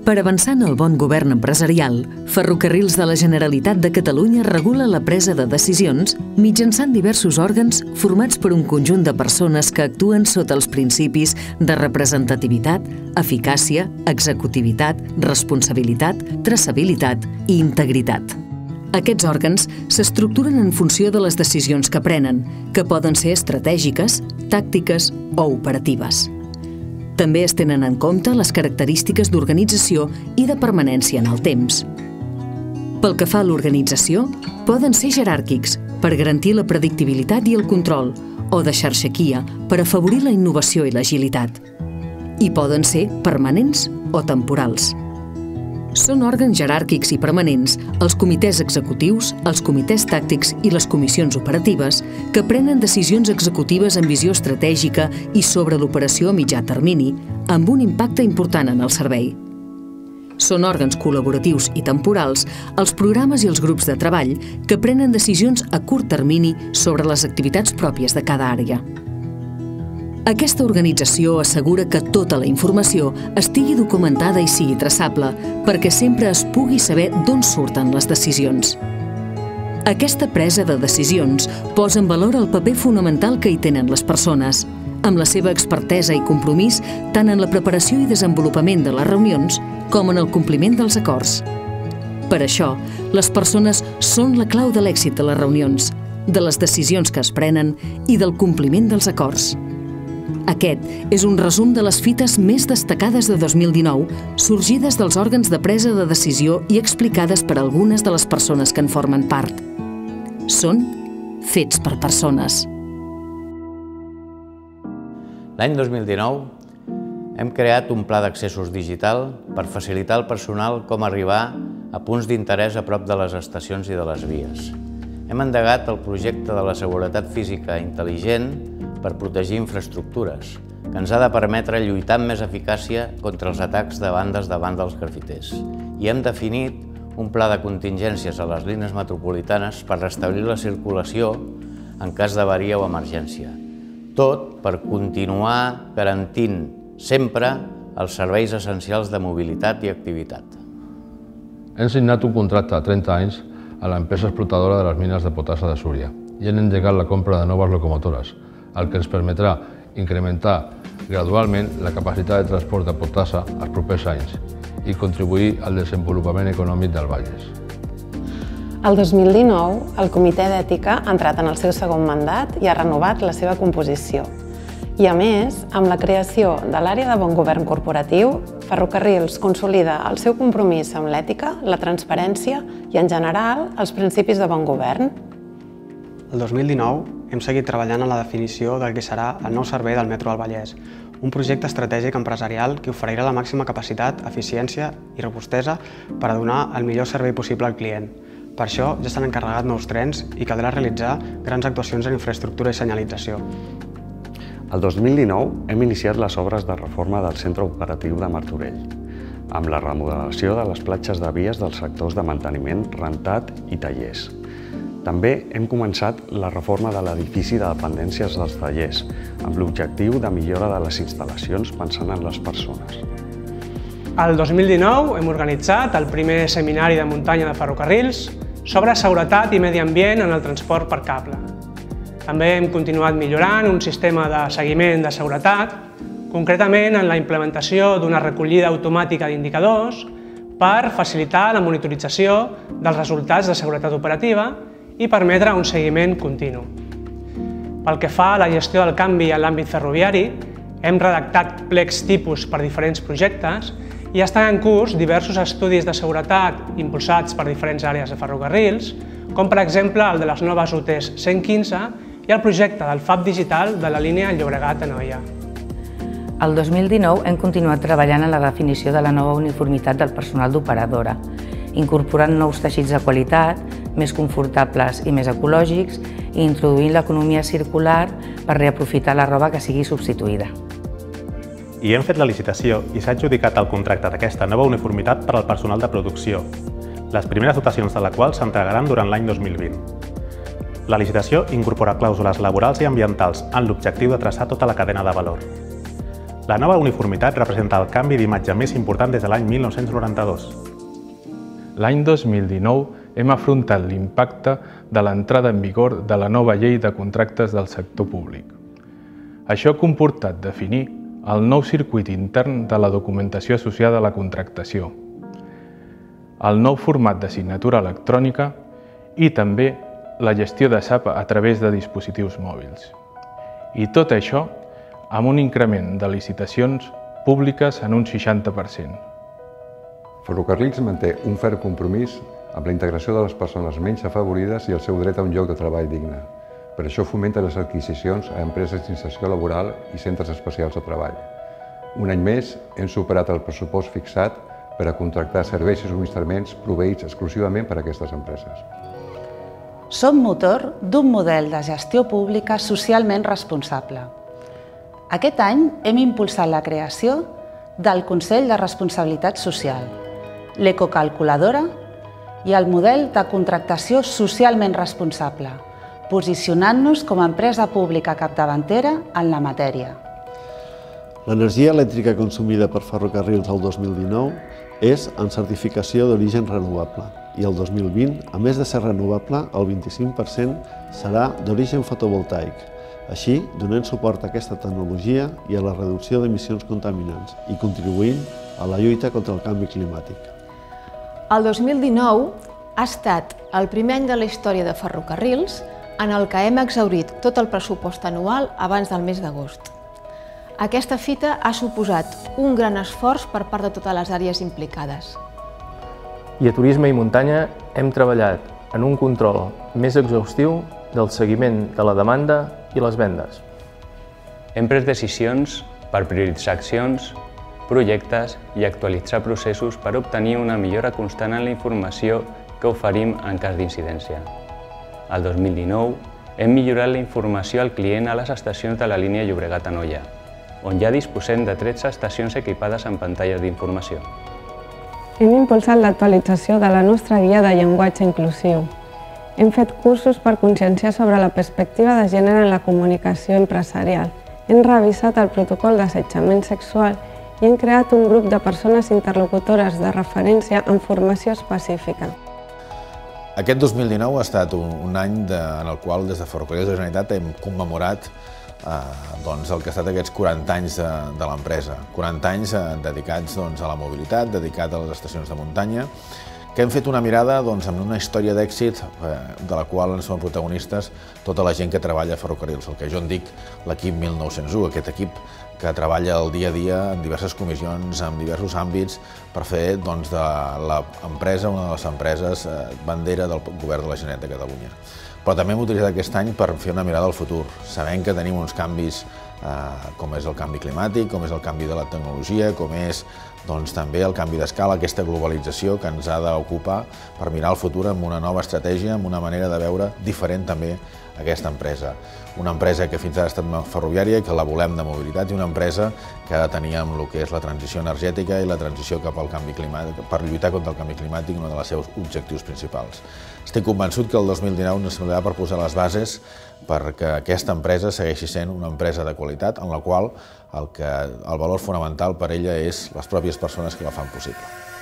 Per avançar en el bon govern empresarial, Ferrocarrils de la Generalitat de Catalunya regula la presa de decisions mitjançant diversos òrgans formats per un conjunt de persones que actuen sota els principis de representativitat, eficàcia, executivitat, responsabilitat, traçabilitat i integritat. Aquests òrgans s'estructuren en funció de les decisions que prenen, que poden ser estratègiques, tàctiques o operatives. També es tenen en compte les característiques d'organització i de permanència en el temps. Pel que fa a l'organització, poden ser jeràrquics, per garantir la predictibilitat i el control, o de xarxaquia, per afavorir la innovació i l'agilitat. I poden ser permanents o temporals. Són òrgans jeràrquics i permanents els comitès executius, els comitès tàctics i les comissions operatives que prenen decisions executives amb visió estratègica i sobre l'operació a mitjà termini, amb un impacte important en el servei. Són òrgans col·laboratius i temporals els programes i els grups de treball que prenen decisions a curt termini sobre les activitats pròpies de cada àrea. Aquesta organització assegura que tota la informació estigui documentada i sigui traçable, perquè sempre es pugui saber d'on surten les decisions. Aquesta presa de decisions posa en valor el paper fonamental que hi tenen les persones, amb la seva expertesa i compromís tant en la preparació i desenvolupament de les reunions com en el compliment dels acords. Per això, les persones són la clau de l'èxit de les reunions, de les decisions que es prenen i del compliment dels acords. Aquest és un resum de les fites més destacades de 2019, sorgides dels òrgans de presa de decisió i explicades per algunes de les persones que en formen part. Són fets per persones. L'any 2019 hem creat un pla d'accessos digital per facilitar al personal com arribar a punts d'interès a prop de les estacions i de les vies. Hem endegat el projecte de la seguretat física intel·ligent per protegir infraestructures, que ens ha de permetre lluitar amb més eficàcia contra els atacs de bandes davant dels grafiters. I hem definit un pla de contingències a les línies metropolitanes per restablir la circulació en cas d'avaria o emergència. Tot per continuar garantint sempre els serveis essencials de mobilitat i activitat. Hem signat un contracte a 30 anys a l'empresa explotadora de les mines de potassa de Súria i hem engegat la compra de noves locomotores, el que ens permetrà incrementar gradualment la capacitat de transport de potassa als propers anys i contribuir al desenvolupament econòmic del Bages. El 2019, el Comitè d'Ètica ha entrat en el seu segon mandat i ha renovat la seva composició. I a més, amb la creació de l'àrea de bon govern corporatiu, Ferrocarrils consolida el seu compromís amb l'ètica, la transparència i, en general, els principis de bon govern. El 2019 hem seguit treballant en la definició del que serà el nou servei del Metro del Vallès, un projecte estratègic empresarial que oferirà la màxima capacitat, eficiència i robustesa per a donar el millor servei possible al client. Per això ja s'han encarregat nous trens i caldrà realitzar grans actuacions en infraestructura i senyalització. El 2019 hem iniciat les obres de reforma del centre operatiu de Martorell, amb la remodelació de les platges de vies dels sectors de manteniment, rentat i tallers. També hem començat la reforma de l'edifici de dependències dels tallers, amb l'objectiu de millora de les instal·lacions pensant en les persones. El 2019 hem organitzat el primer seminari de muntanya de ferrocarrils sobre seguretat i medi ambient en el transport per cable. També hem continuat millorant un sistema de seguiment de seguretat, concretament en la implementació d'una recollida automàtica d'indicadors per facilitar la monitorització dels resultats de seguretat operativa i permetre un seguiment continu. Pel que fa a la gestió del canvi en l'àmbit ferroviari, hem redactat plecs tipus per diferents projectes i estan en curs diversos estudis de seguretat impulsats per diferents àrees de ferrocarrils, com per exemple el de les noves UTs 115 i el projecte del FAB digital de la línia Llobregat-Anoia. El 2019 hem continuat treballant en la definició de la nova uniformitat del personal d'operadora, incorporant nous teixits de qualitat, més confortables i més ecològics, i introduint l'economia circular per reaprofitar la roba que sigui substituïda. I hem fet la licitació i s'ha adjudicat el contracte d'aquesta nova uniformitat per al personal de producció, les primeres dotacions de la qual s'entregaran durant l'any 2020. La licitació incorpora clàusules laborals i ambientals amb l'objectiu de traçar tota la cadena de valor. La nova uniformitat representa el canvi d'imatge més important des de l'any 1992. L'any 2019 hem afrontat l'impacte de l'entrada en vigor de la nova llei de contractes del sector públic. Això ha comportat definir el nou circuit intern de la documentació associada a la contractació, el nou format de signatura electrònica i també la gestió de SAP a través de dispositius mòbils. I tot això amb un increment de licitacions públiques en un 60%. Ferrocarrils manté un ferm compromís amb la integració de les persones menys afavorides i el seu dret a un lloc de treball digne. Per això fomenta les adquisicions a empreses d'inserció laboral i centres especials de treball. Un any més hem superat el pressupost fixat per a contractar serveis i subministraments proveïts exclusivament per a aquestes empreses. Som motor d'un model de gestió pública socialment responsable. Aquest any hem impulsat la creació del Consell de Responsabilitat Social, l'Ecocalculadora i el model de contractació socialment responsable, posicionant-nos com a empresa pública capdavantera en la matèria. L'energia elèctrica consumida per ferrocarrils el 2019 és en certificació d'origen renovable i el 2020, a més de ser renovable, el 25% serà d'origen fotovoltaic, així donant suport a aquesta tecnologia i a la reducció d'emissions contaminants i contribuint a la lluita contra el canvi climàtic. El 2019 ha estat el primer any de la història de ferrocarrils en el que hem exhaurit tot el pressupost anual abans del mes d'agost. Aquesta fita ha suposat un gran esforç per part de totes les àrees implicades. I a Turisme i Muntanya hem treballat en un control més exhaustiu del seguiment de la demanda i les vendes. Hem pres decisions per prioritzar accions, projectes i actualitzar processos per obtenir una millora constant en la informació que oferim en cas d'incidència. El 2019 hem millorat la informació al client a les estacions de la línia Llobregat-Anoia, on ja disposem de 13 estacions equipades amb pantalles d'informació. Hem impulsat l'actualització de la nostra guia de llenguatge inclusiu. Hem fet cursos per conscienciar sobre la perspectiva de gènere en la comunicació empresarial. Hem revisat el protocol d'assetjament sexual i hem creat un grup de persones interlocutores de referència amb formació específica. Aquest 2019 ha estat un any en el qual des de Ferrocarrils de la Generalitat hem commemorat el que ha estat aquests 40 anys de l'empresa. 40 anys dedicats a la mobilitat, dedicats a les estacions de muntanya, que hem fet una mirada amb una història d'èxit de la qual en són protagonistes tota la gent que treballa a Ferrocarrils, el que jo en dic l'equip 1901, aquest equip que treballa el dia a dia en diverses comissions, en diversos àmbits, per fer de l'empresa una de les empreses bandera del govern de la Generalitat de Catalunya. Però també hem utilitzat aquest any per fer una mirada al futur, sabent que tenim uns canvis com és el canvi climàtic, com és el canvi de la tecnologia, com és també el canvi d'escala, aquesta globalització que ens ha d'ocupar per mirar el futur amb una nova estratègia, amb una manera de veure diferent també aquesta empresa. Una empresa que fins ara ha estat ferroviària, que la volem de mobilitat, i una empresa que ha de tenir amb el que és la transició energètica i la transició cap al canvi climàtic, per lluitar contra el canvi climàtic, un dels seus objectius principals. Estic convençut que el 2019 ens servirà per posar les bases perquè aquesta empresa segueixi sent una empresa de qualitat en la qual el valor fonamental per ella és les pròpies persones que la fan possible.